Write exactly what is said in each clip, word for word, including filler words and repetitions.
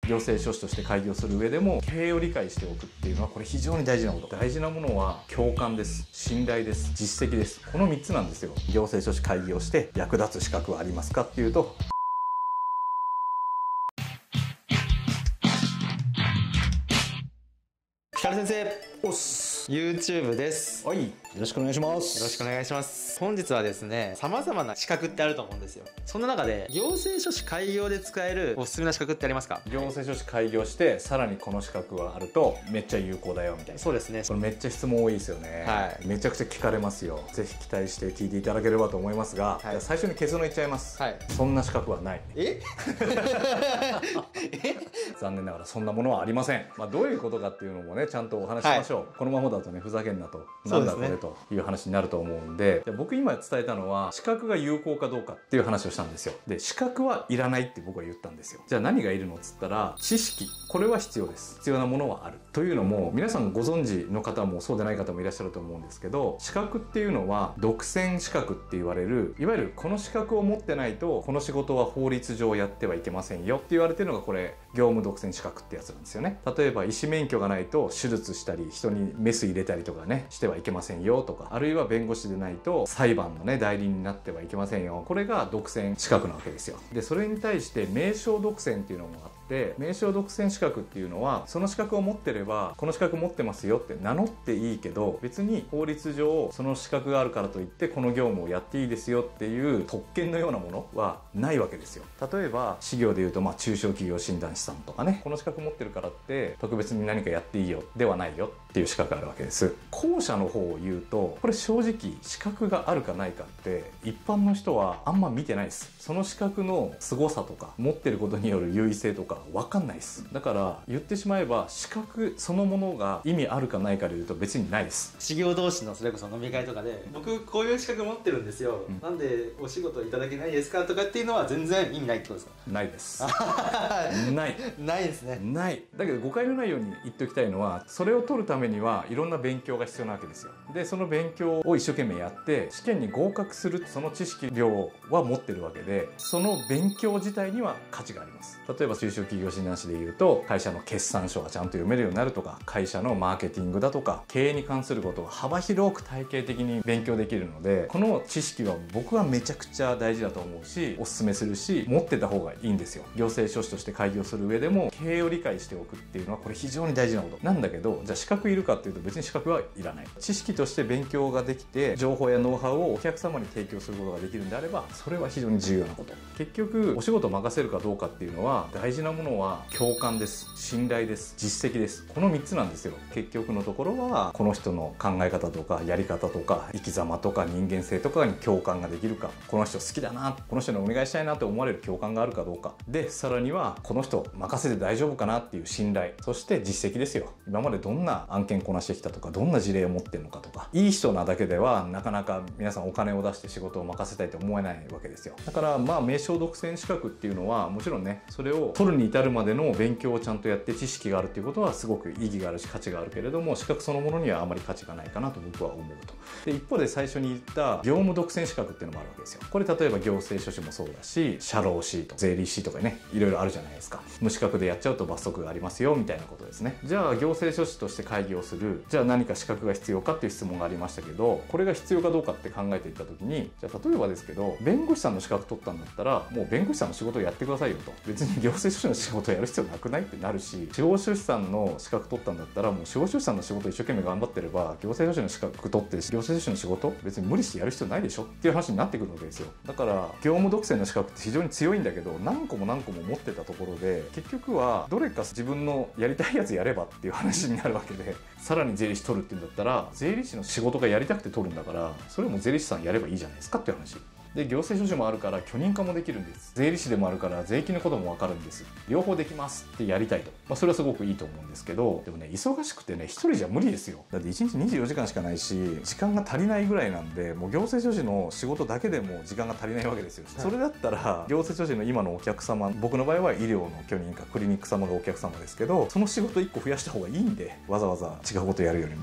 行政書士として開業する上でも経営を理解しておくっていうのはこれ非常に大事なこと。大事なものは共感です、信頼です、実績です。このみっつなんですよ。行政書士開業して役立つ資格はありますかっていうと、 ヒカル先生、 おっす。 YouTube です。 はい、よろしくお願いします。 よろしくお願いします。本日はですね、様々な資格ってあると思うんですよ。そんな中で行政書士開業で使えるおすすめな資格ってありますか？ 行政書士開業してさらにこの資格があるとめっちゃ有効だよみたいな。 そうですね。 これめっちゃ質問多いですよね。はい、めちゃくちゃ聞かれますよ。ぜひ期待して聞いていただければと思いますが、はい、最初に結論言っちゃいます。はい、そんな資格はない。え残念ながらそんなものはありません。まあ、どういうことかっていうのもねちゃんとお話ししましょう。はい、このままだとねふざけんなと、なんだこれという話になると思うんで、じゃあ僕今伝えたのは資格が有効かどうかっていう話をしたんですよ。で、資格はいらないって僕は言ったんですよ。じゃあ何がいるのっつったら、知識、これは必要です。必要なものはあるというのも、皆さんご存知の方もそうでない方もいらっしゃると思うんですけど、資格っていうのは独占資格って言われる、いわゆるこの資格を持ってないとこの仕事は法律上やってはいけませんよって言われてるのがこれ業務独占資格ってやつなんですよね。例えば医師免許がないと手術したり人にメス入れたりとかねしてはいけませんよとか、あるいは弁護士でないと裁判のね代理になってはいけませんよ。これが独占資格なわけですよ。でそれに対して名称独占っていうのもあって、名称独占資格っていうのはその資格を持ってればこの資格持ってますよって名乗っていいけど、別に法律上その資格があるからといってこの業務をやっていいですよっていう特権のようなものはないわけですよ。例えば事業でいうとまあ中小企業診断士さんとかね、この資格持ってるからって特別に何かやっていいよではないよっていう資格があるわけです。後者の方を言うと、これ正直資格があるかないかって一般の人はあんま見てないです。その資格の凄さとか持ってることによる優位性とか分かんないです。だから言ってしまえば資格そのものが意味あるかないかで言うと別にないです。 修行同士のそれこそ飲み会とかで、僕こういう資格持ってるんですよ、うん、なんでお仕事いただけないですかとかっていうのは全然意味ないってことですか？ないですないないですね。 ない。だけど誤解のないように言っておきたいのは、それを取るためにはいろんな勉強が必要なわけですよ。でその勉強を一生懸命やって試験に合格する、その知識量は持ってるわけで、その勉強自体には価値があります。例えば中小企業診断士でいうと会社の決算書がちゃんと読めるようになるとか、会社のマーケティングだとか経営に関することを幅広く体系的に勉強できるので、この知識は僕はめちゃくちゃ大事だと思うしおすすめするし、持ってた方がいいんですよ。行政書士として開業する上でも経営を理解しておくっていうのはこれ非常に大事なことなんだけど、じゃあ資格いるかっていうと別に資格はいらない。知識として勉強ができて情報やノウハウをお客様に提供することができるんであれば、それは非常に重要なこと。結局お仕事を任せるかどうかっていうのは大事なものは共感です、信頼です、実績です。このみっつなんですよ。結局のところはこの人の考え方とかやり方とか生き様とか人間性とかに共感ができるか、この人好きだな、この人にお願いしたいなと思われる共感があるかどうかで、さらにはこの人任せて大丈夫かなっていう信頼、そして実績ですよ。今までどんな案件こなしてきたとか、どんな事例を持ってるのかとか。いい人なだけではなかなか皆さんお金を出して仕事を任せたいと思えないわけですよ。だからまあ名称独占資格っていうのはもちろんね、それを取るに至るまでの勉強をちゃんとやって知識があるっていうことはすごく意義があるし価値があるけれども、資格そのものにはあまり価値がないかなと僕は思うと。で一方で最初に言った業務独占資格っていうのもあるわけですよ。これ例えば行政書士もそうだし、社労士と税理士とかね、いろいろあるじゃないですか。無資格でやっちゃうと罰則がありますよみたいなことですね。じゃあ行政書士として開業する、じゃあ何か資格が必要かっていう質問がありましたけど、これが必要かどうかって考えていった時に、じゃあ例えばですけど弁護士さんの資格取ったんだったらもう弁護士さんの仕事をやってくださいよと、別に行政書士の仕事をやる必要なくないってなるし、司法書士さんの資格取ったんだったらもう司法書士さんの仕事を一生懸命頑張ってれば行政書士の資格取って行政書士の仕事別に無理してやる必要ないでしょっていう話になってくるわけですよ。だから業務独占の資格って非常に強いんだけど、何個も何個も持ってたところで結局はどれか自分のやりたいやつやればっていう話になるわけで、さらに税理士取るっていうんだったら税理士の仕事がやりたくて取るんだから、それも税理士さんやればいいじゃないですかっていう話で、行政書士もあるから許認可もできるんです。税理士でもあるから税金のことも分かるんです。両方できますってやりたいと、まあ、それはすごくいいと思うんですけど、でもね忙しくてね一人じゃ無理ですよ。だっていちにちにじゅうよじかんしかないし時間が足りないぐらいなんで、もう行政書士の仕事だけでも時間が足りないわけですよ。それだったら行政書士の今のお客様、僕の場合は医療の許認可クリニック様がお客様ですけど、その仕事いっこ増やした方がいいんで、わざわざ違うことやるよりも。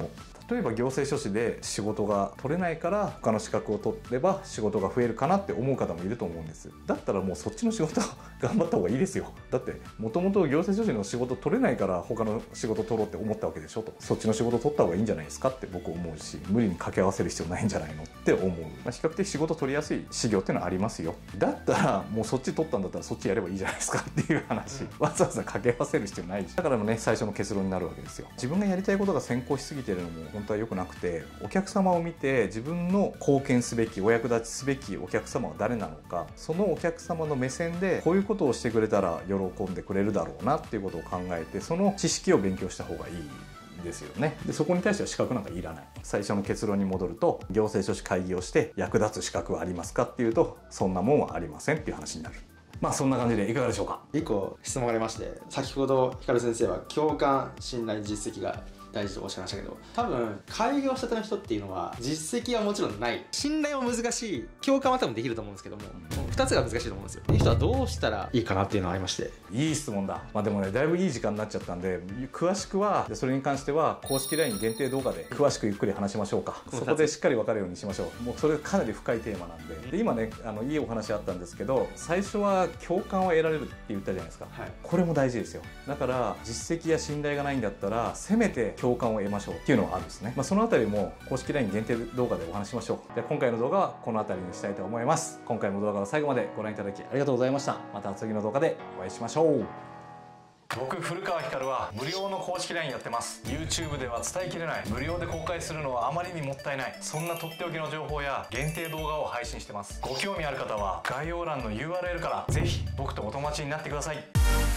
例えば行政書士で仕事が取れないから他の資格を取れば仕事が増えるかなって思う方もいると思うんです。だったらもうそっちの仕事頑張った方がいいですよ。だってもともと行政書士の仕事取れないから他の仕事取ろうって思ったわけでしょと。そっちの仕事取った方がいいんじゃないですかって僕思うし、無理に掛け合わせる必要ないんじゃないのって思う。まあ、比較的仕事取りやすい事業っていうのはありますよ。だったらもうそっち取ったんだったらそっちやればいいじゃないですかっていう話、うん、わざわざ掛け合わせる必要ないし、だからもね最初の結論になるわけですよ。自分がやりたいことが先行しすぎてるのも本当は良くなくて、お客様を見て自分の貢献すべきお役立ちすべきお客様は誰なのか、そのお客様の目線でこういうことをしてくれたら喜んでくれるだろうなっていうことを考えて、その知識を勉強した方がいいですよね。でそこに対しては資格なんかいらない。最初の結論に戻ると、行政書士会議をして役立つ資格はありますかっていうと、そんなもんはありませんっていう話になる。まあそんな感じでいかがでしょうか。 いっこ質問がありまして、先ほど光先生は共感、信頼、実績が大事とおっしゃいましたけど、多分開業したての人っていうのは実績はもちろんない、信頼も難しい、共感は多分できると思うんですけども、ふたつが難しいと思うんですよ。いう人はどうしたらいいかなっていうのがありまして。 いい質問だ。まあでもね、だいぶいい時間になっちゃったんで、詳しくはそれに関しては公式 ライン 限定動画で詳しくゆっくり話しましょうか。そこでしっかり分かるようにしましょう。もうそれかなり深いテーマなんで。で今ね、あのいいお話あったんですけど、最初は共感を得られるって言ったじゃないですか、はい、これも大事ですよ。だから実績や信頼がないんだったらせめて共感を得ましょうっていうのがあるんですね。まあ、そのあたりも公式 ライン 限定動画でお話ししましょう。で今回の動画はこのあたりにしたいと思います。今回も動画を最後までご覧いただきありがとうございました。また次の動画でお会いしましょう。僕古川光は無料の公式 ライン やってます。 YouTube では伝えきれない、無料で公開するのはあまりにもったいない、そんなとっておきの情報や限定動画を配信してます。ご興味ある方は概要欄の ユーアールエル からぜひ僕とお友達になってください。